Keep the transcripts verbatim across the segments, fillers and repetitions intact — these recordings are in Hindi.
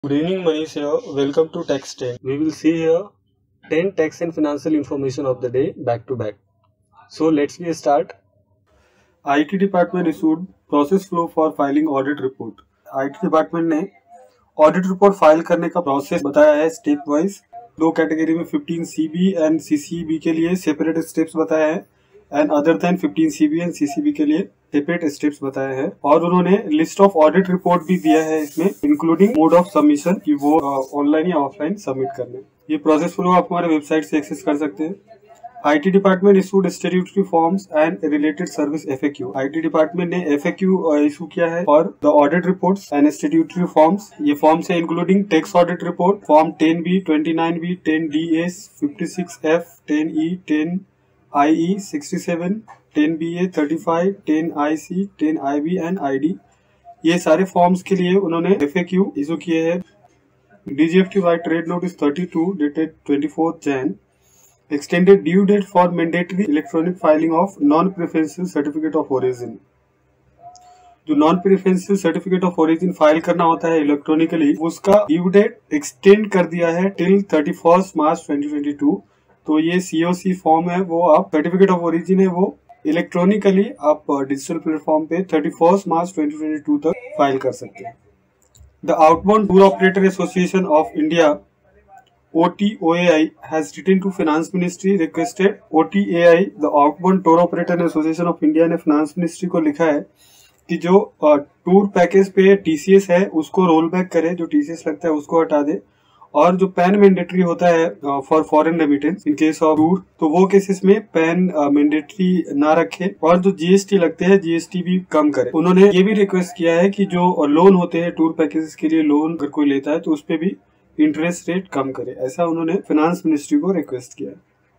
Good evening, Manish here. Welcome to Tax ten. We will see here ten tax and financial information of the day back to back. So let's get start. I T department issued process flow for filing audit report. I T department ने ऑडिट रिपोर्ट फाइल करने का प्रोसेस बताया है स्टेप वाइज. दो कैटेगरी में fifteen C B and C C B के लिए सेपरेट स्टेप्स बताया है and other than fifteen C B and C C B के लिए सेपरेट स्टेप्स बताए हैं. और उन्होंने लिस्ट ऑफ ऑडिट रिपोर्ट भी दिया है इसमें, इंक्लूडिंग मोड ऑफ सबमिशन कि वो ऑनलाइन या ऑफलाइन सबमिट करने. ये प्रोसेस फ्लो आप हमारे वेबसाइट से एक्सेस कर सकते हैं. IT department issued statutory forms and related service FAQ. IT department ने एफएक्यू इशू किया है और the audit reports and statutory forms. ये फॉर्म्स है including tax audit report form ten B, twenty nine B, ten D S, fifty six F, ten E, ten I E, sixty seven, ten B A, thirty five, ten I C, ten I B and I D. ये सारे फॉर्म्स के लिए उन्होंने एफएक्यू इशू किए हैं. DGFT via trade notice thirty two dated twenty fourth Jan extended due date for mandatory electronic filing of non-preferential certificate of origin. जो non preferential certificate of origin file करना होता है इलेक्ट्रॉनिकली, उसका ड्यू डेट एक्सटेंड कर दिया है till thirty first March twenty twenty two. तो ये सीओसी फॉर्म है, वो आप सर्टिफिकेट ऑफ ओरिजिन है वो इलेक्ट्रॉनिकली आप डिजिटल प्लेटफॉर्म पे thirty first March twenty twenty two तक फाइल कर सकते हैं. The outbound tour operator association of India O T O A I has written to Finance Ministry requested O T A I, the Outbound Tour Operator Association of India ने Finance Ministry को लिखा है कि जो टूर पैकेज पे T C S है उसको रोल बैक करे, जो T C S लगता है उसको हटा दे, और जो पैन मैंडेटरी होता है for foreign remittance in case of tour, तो वो केसेस में पैन मैंडेटरी ना रखे, और जो जीएसटी लगते हैं जीएसटी भी कम करे. उन्होंने ये भी रिक्वेस्ट किया है कि जो लोन होते हैं टूर पैकेज के लिए, लोन अगर कोई लेता है तो उस पर भी इंटरेस्ट रेट कम करे, ऐसा उन्होंने फाइनेंस मिनिस्ट्री को रिक्वेस्ट किया.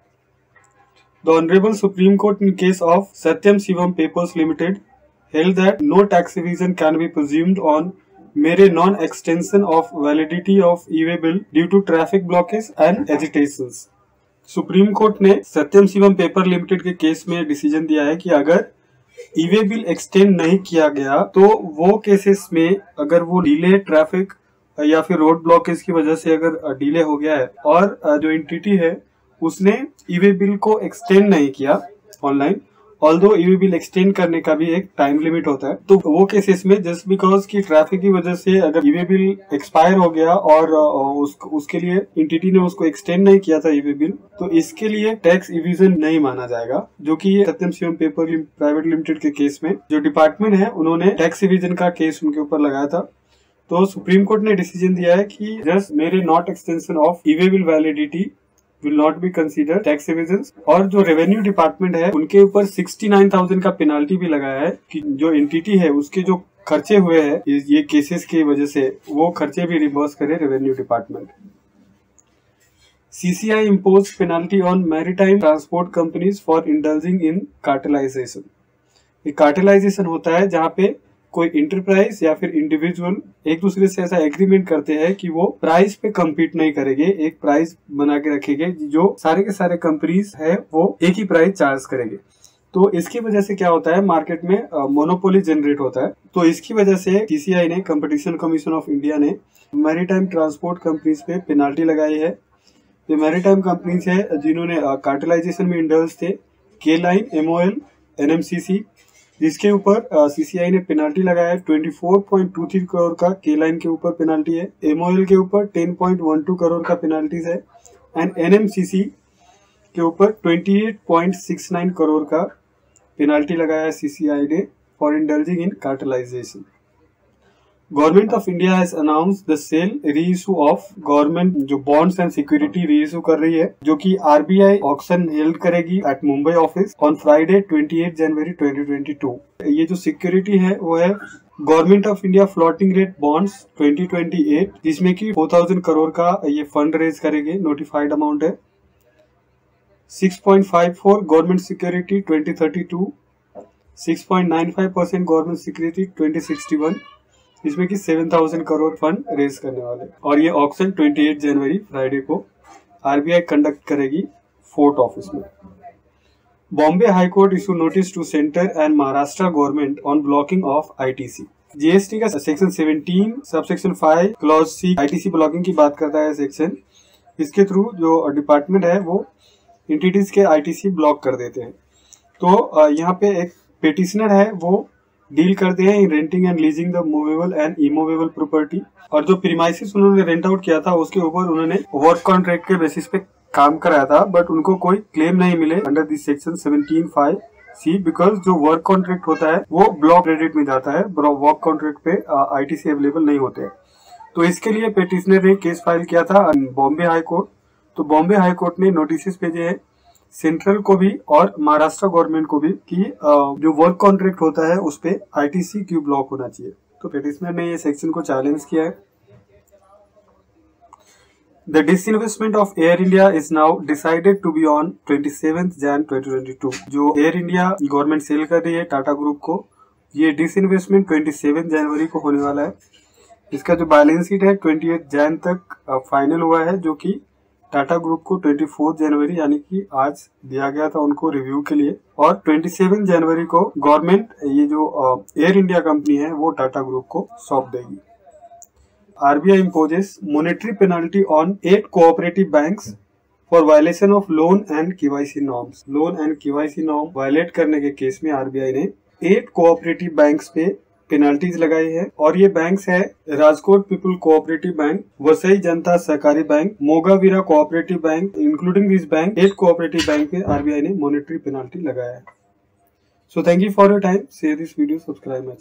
The honourable Supreme Court in case of Satyam Shivam Papers Limited held that no tax evasion can be presumed on mere non extension of validity of e-way bill due to traffic blockage and agitations. Supreme Court ने सत्यम शिवम पेपर लिमिटेड के केस में डिसीजन दिया है कि अगर ई-वे बिल एक्सटेंड नहीं किया गया तो वो केसेस में अगर वो डिले ट्रैफिक या फिर रोड ब्लॉकेज की वजह से अगर डिले हो गया है और जो एंटिटी है उसने ई-वे बिल को एक्सटेंड नहीं किया online, although e-way bill extend करने का भी एक टाइम लिमिट होता है, तो वो केसेस में जस्ट बिकॉज की ट्रैफिक की वजह से अगर ई-वे बिल एक्सपायर हो गया और उस, उसके लिए एंटिटी ने उसको एक्सटेंड नहीं किया था ई-वे बिल, तो इसके लिए टैक्स इविजन नहीं माना जाएगा. जो कि ये Satyam Shivam Paper Private Limited के केस में जो डिपार्टमेंट है उन्होंने टैक्स इविजन का केस उनके ऊपर लगाया था. तो सुप्रीम कोर्ट ने डिसीजन दिया है कि just mere not extension of e-way bill validity will not be consider tax evasion. और जो रेवेन्यू डिपार्टमेंट है उनके ऊपर सिक्सटी नाइन थाउजेंड का पेनाल्टी भी लगाया है कि जो एंटिटी है उसके जो खर्चे हुए हैं ये केसेस की वजह से वो खर्चे भी रिवर्स करे revenue department. CCI impose penalty on maritime transport companies for indulging in cartelisation. ये कार्टेलाइजेशन होता है जहाँ पे कोई इंटरप्राइज या फिर इंडिविजुअल एक दूसरे से ऐसा एग्रीमेंट करते हैं कि वो प्राइस पे कम्पीट नहीं करेंगे, एक प्राइस बना के रखेंगे जो सारे के सारे कंपनीज है वो एक ही प्राइस चार्ज करेंगे. तो इसकी वजह से क्या होता है, मार्केट में मोनोपोली जनरेट होता है. तो इसकी वजह से सीसीआई ने, कंपटीशन कमीशन ऑफ इंडिया ने मैरीटाइम ट्रांसपोर्ट कंपनीज पे पेनाल्टी लगाई है. ये मैरीटाइम कंपनीज है जिन्होंने कार्टेलाइजेशन में इंडल्ज थे, के लाइन, एमओएल, एनएमसीसी, जिसके ऊपर सीसीआई ने पेनाल्टी लगाया है twenty four point two three crore का. के लाइन के ऊपर पेनाल्टी है, एमओएल के ऊपर ten point one two crore का पेनाल्टीज है एंड एनएमसीसी के ऊपर twenty eight point six nine crore का पेनाल्टी लगाया है सीसीआई ने for indulging in cartelisation. Government of India has announce the sale reissue of government जो बॉन्ड्स एंड सिक्योरिटी रीइशू कर रही है, जो कि आरबीआई ऑक्शन हेल्ड करेगी at Mumbai office on Friday twenty eight January twenty twenty two. ये जो सिक्योरिटी है वो है government of India floating rate bonds twenty twenty eight, जिसमें की फोर थाउजेंड करोड़ का ये फंड रेज करेंगे, नोटिफाइड अमाउंट है. Six point five four government security twenty thirty two, six point nine five percent government security twenty sixty one, इसमें कि seven thousand crore fund raise करने वाले. और ये auction twenty eight January Friday को आरबीआई कंडक्ट करेगी फोर्ट ऑफिस में. Bombay high court issue notice to centre and Maharashtra government on blocking of ITC. GST का section seventeen sub section five clause C ITC blocking की बात करता है सेक्शन। इसके थ्रू जो डिपार्टमेंट है वो एंटिटीज के आईटीसी ब्लॉक कर देते हैं। तो यहाँ पे एक पेटिशनर है वो डील करते हैं in renting and leasing the movable and immovable property, और जो प्रीमाइसिस उन्होंने रेंट आउट किया था उसके ऊपर उन्होंने वर्क कॉन्ट्रैक्ट के बेसिस पे काम कराया था, बट उनको कोई क्लेम नहीं मिले under this section seventeen five C, because जो वर्क कॉन्ट्रैक्ट होता है वो ब्लॉक क्रेडिट में जाता है, वर्क कॉन्ट्रैक्ट पे आईटीसी अवेलेबल नहीं होते। तो इसके लिए पेटिशनर ने केस फाइल किया था बॉम्बे हाई कोर्ट। तो बॉम्बे हाई कोर्ट ने नोटिस भेजे हैं सेंट्रल को भी और महाराष्ट्र गवर्नमेंट को भी कि जो वर्क कॉन्ट्रैक्ट होता है उस पे आईटीसी क्यों ब्लॉक होना चाहिए। तो पेटिशनर ने ये सेक्शन को चैलेंज किया है। The disinvestment of Air India is now decided to be on twenty-seventh January twenty twenty-two। जो एयर इंडिया गवर्नमेंट सेल कर रही है टाटा ग्रुप को, ये डिसइन्वेस्टमेंट सत्ताईस जनवरी को होने वाला है। इसका जो बैलेंस शीट है अट्ठाईस जैन तक फाइनल हुआ है, जो कि टाटा ग्रुप को चौबीस जनवरी यानी कि आज दिया गया था उनको रिव्यू के लिए, और सत्ताईस जनवरी को गवर्नमेंट ये जो एयर इंडिया कंपनी है वो टाटा ग्रुप को सौंप देगी। R B I imposes monetary penalty on eight cooperative banks for violation of loan and K Y C norms। Loan and K Y C norm violate करने के केस में R B I ने एट कोऑपरेटिव बैंक्स पे पेनल्टीज लगाई है, और ये बैंक्स है Rajkot people cooperative bank, Vasai Janata Sahakari bank, Mogaveera cooperative bank. Including this bank eight cooperative bank पे R B I ने मॉनेटरी पेनल्टी लगाया है। So thank you for your time, share this video, subscribe my